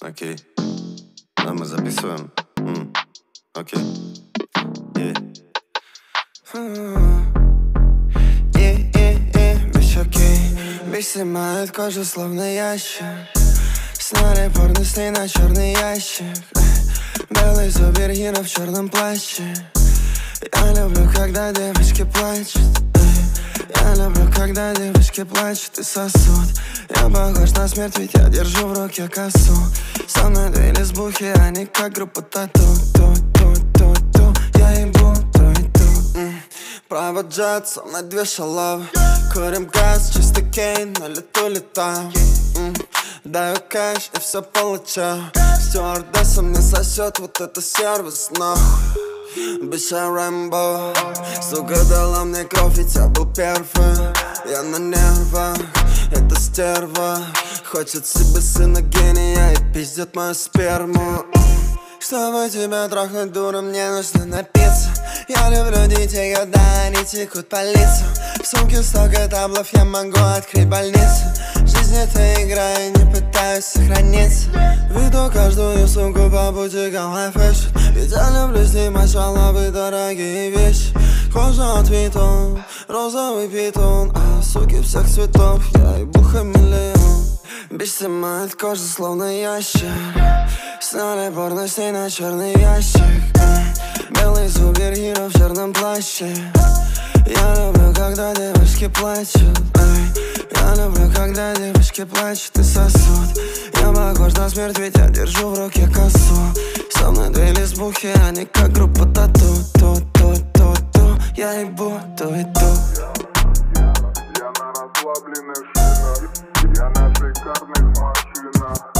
Окей. Да, мы записываем. Окей. Bitch, окей. Bitch снимает кожу, словно ящик. Сняли порно на черный ящик. Белый супергерой в черном плаще. Я люблю, когда девочки плачут. Я люблю, когда девочки плачут и сосут. Я похож на смерть, ведь я держу в руке косу. Со мной две лесбухи, они как группа тату. Я ебу то и то. Право джет, со мной две шалавы. Курим газ, чисто кейн, на лету летаем. Даю кэш и все получаю. Стюардесса мне сосет вот это сервис, нахуй. Bitch, я Рэмбо. Сука дала мне кровь, ведь я был первым. Я на нервах, это стерва. Хочет себе сына гения и пиздит мою сперму. Чтобы тебя трахнуть, дура, мне нужно напиться. Я люблю детей, когда они текут по лицам. В сумке столько таблов, я могу открыть больницу. Жизнь это игра, я не пытаюсь сохраниться. Веду каждую сумку по бутикам high fashion. Ведь я люблю снимать шалавы, дорогие вещи. Кожа от Витон, розовый питон. А суки всех цветов, я ебу хамелеон. Bitch снимает кожу, словно ящик. Сняли порно с ней на черный ящик. Белый супергерой в черном плаще. Я люблю, когда девочки плачут. Я люблю, когда девочки плачут и сосут. Я похож на смерть, ведь я держу в руке косу. Со мной две лесбухи, они как группа тату. Я ебу то и то. Я на расслабленных шинах, я на шикарных машинах.